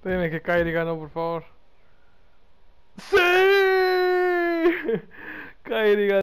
Dime que Kairi ganó, por favor. ¡Sí! Kairi ganó.